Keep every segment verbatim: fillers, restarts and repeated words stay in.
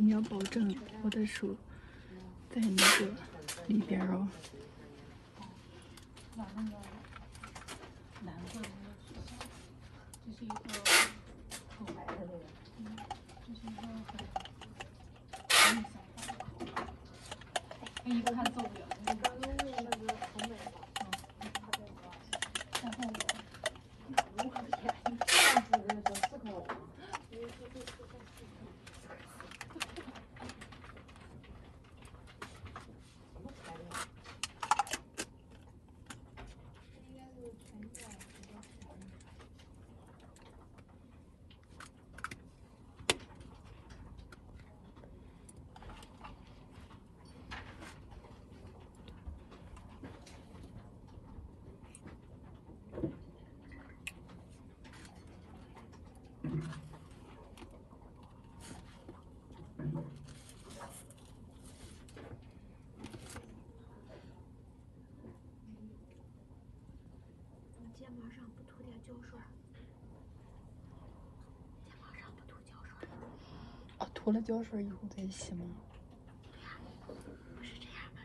你要保证我的手在那个里边哦。 把那个蓝色的那个取消，这是一个口白的这个，嗯，这是一个很很想法的口白，一看受不了。 刚刚用那个红美的， 嗯， 它这个， 然后我五块钱，上次的时候四块五，因为这这四块四。 睫毛上不涂点胶水，睫毛上不涂胶水。 哦，涂了胶水以后再洗吗？ 对呀，不是这样吗？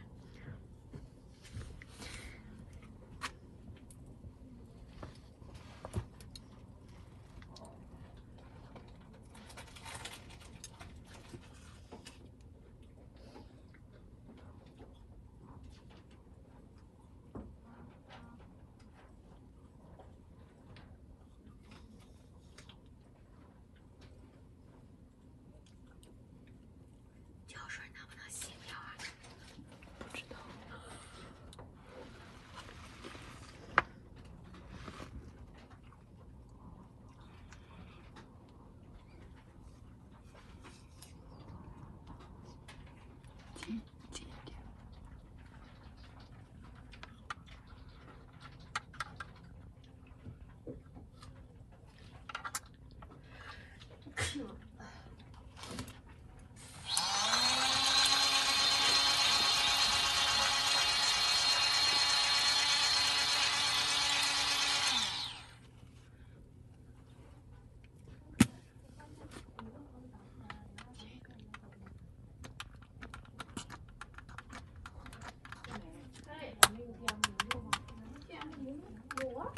胶水能不能洗掉啊？ 不知道。近近一点。 有啊。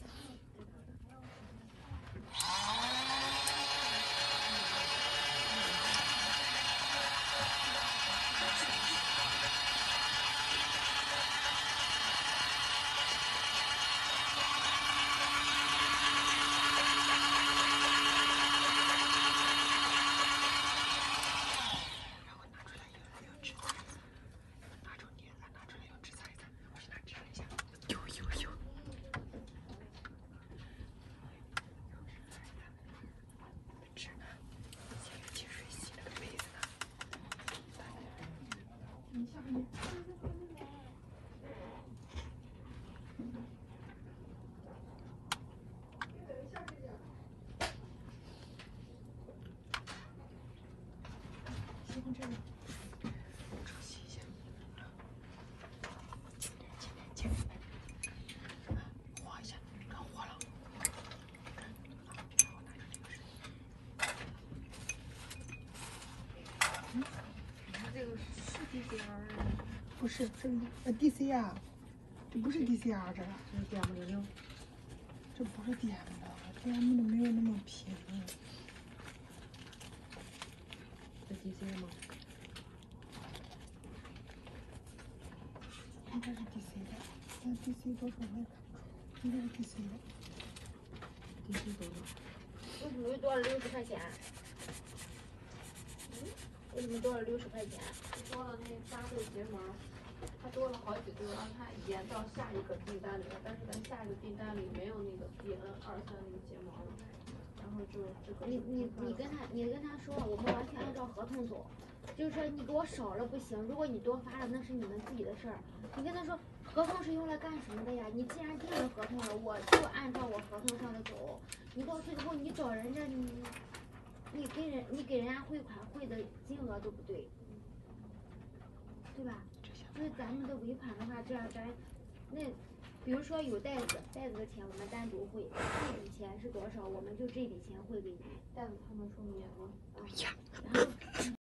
先这里，这洗一下。轻点，轻点，轻点。什么？划一下，刚划了。然后拿着这个水。嗯， 它这个是 D C R 不是，这个呃 D C R， 这不是 D C R 这个， 这是 D M 零六， 这不是 D M 的 ，D M 的没有那么平。 这 D C 吗？ 应该是 D C 的，但 D C 多少我也看不出，应该是 D C 的。 D C 多少？ 为什么又多了六十块钱？嗯？为什么多了六十块钱？ 多了那扎对睫毛，它多了好几个，让它延到下一个订单里了，但是咱下一个订单里没有那个 B N 二三那个睫毛了，然后就这个。 你你你跟他你跟他说，我们完全按照合同走，就是说你给我少了不行，如果你多发了那是你们自己的事儿。你跟他说，合同是用来干什么的呀？你既然订了合同了，我就按照我合同上的走。你到最后你找人家你。你给人你给人家汇款汇的金额都不对，对吧？所以咱们的尾款的话，这样咱那比如说有袋子，袋子的钱我们单独汇，这笔钱是多少，我们就这笔钱汇给你。 袋子他们说免吗？ 啊，然后。